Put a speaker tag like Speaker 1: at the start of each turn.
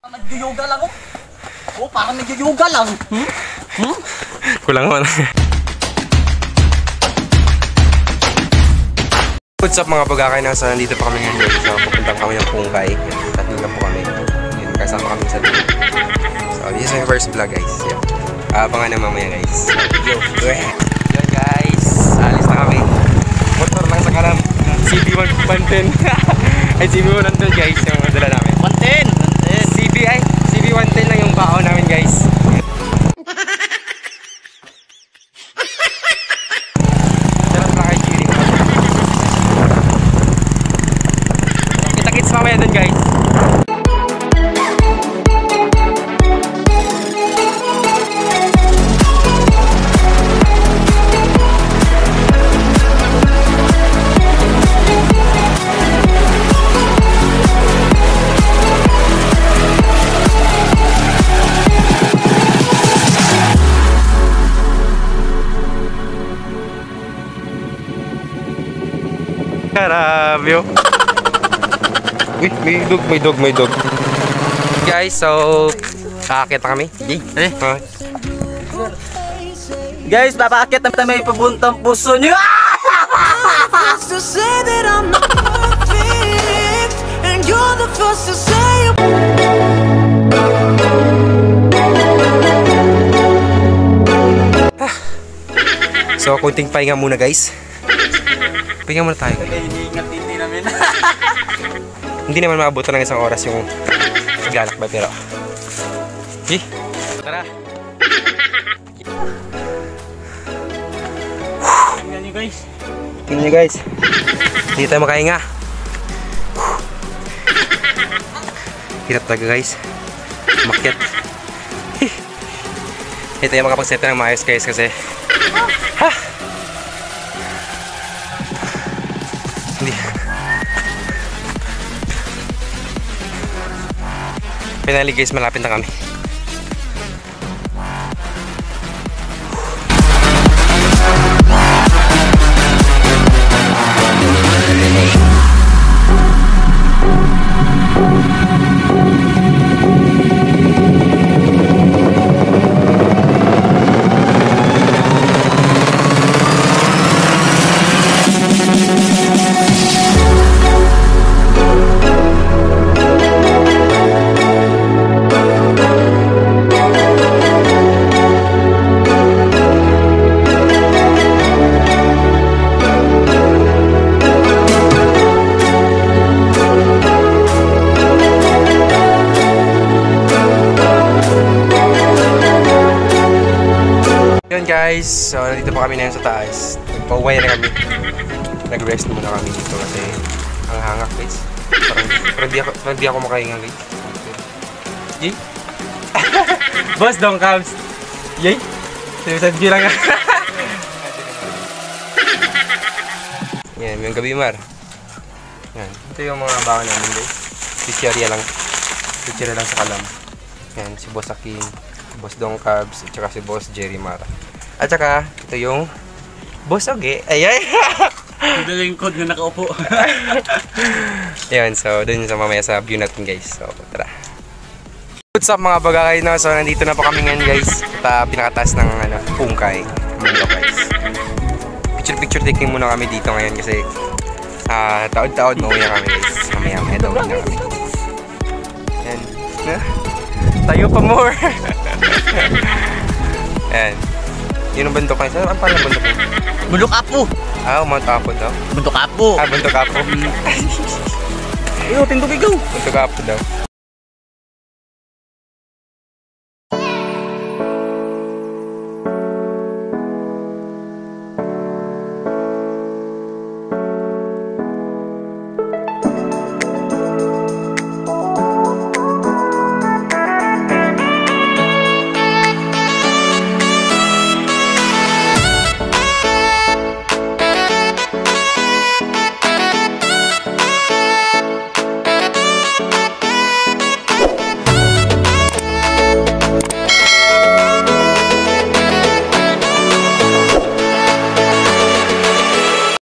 Speaker 1: Nag-yoga lang ako. Oh, parang nag-yoga lang.
Speaker 2: Kulang naman. What's up mga pagkakain? So, nandito pa kami ngayon. So, pupuntang kami ng Pungkay. Tatlo na po kami. Yun, kasama kami sa dito. So, this is my first vlog, guys. Yeah. Abangan na mamaya, guys. Yo, yun, guys. Alis na kami. Motor lang sa kalam. CB110. Ay, CB110, guys. Yung dala namin.
Speaker 1: 110.
Speaker 2: CB110 lang yung baon namin, guys. Kita-kits mamaya dun, guys. Karabyo. Uy, may dog. Guys, so kakakit na kami.
Speaker 1: Guys, papakit na may pabuntang puso niyo.
Speaker 2: So, kunting pahinga muna, guys. Pahinga muna tayo.
Speaker 1: Hindi namin.
Speaker 2: Hindi naman maabutan ng isang oras yung paglalakbay, pero tara.
Speaker 1: Tingnan niyo, guys.
Speaker 2: Tingnan nyo, guys. Hindi tayo makahinga. Hirap talaga, guys. Makyat. Hindi tayo makapag-set ng maayos, guys, kasi finally, guys, malapit na kami. Guys, so nandito pa kami na yun sa taas. Nagpa-uwi na kami. Nag-rest muna kami dito kasi ang hangak, guys. Parang di ako makahinga, guys. Yay! Boss, don't comes! Yay! Sinisad bilang nga. Yan, yung gabi, Mar. Yan. Ito yung mga baka namin, guys. Picharya lang sa kalam. Yan, si Boss Aking, si Boss Dong Cabs, at saka si Boss Jerry Mara. At saka, ito yung Boss Oge. Ayay!
Speaker 1: Ito yung code na nakaupo.
Speaker 2: Yan, so dun sa mamaya sa view natin, guys. So, tara. What's up mga bagay na? So, nandito na po kami ngayon, guys. At pinakataas ng Pungkay. Mundo, guys. Picture taking muna kami dito ngayon kasi taod-taod mauwi na kami, guys. Mamaya daw na kami. Yan. Tayo pa more. Yan. Yun ang bundok kayo. Ano pala bundok kayo?
Speaker 1: Bundok Apo.
Speaker 2: Mount Apo daw.
Speaker 1: Bundok Apo.
Speaker 2: Bundok Apo.
Speaker 1: Ayo, tindog ikaw.
Speaker 2: Bundok Apo daw.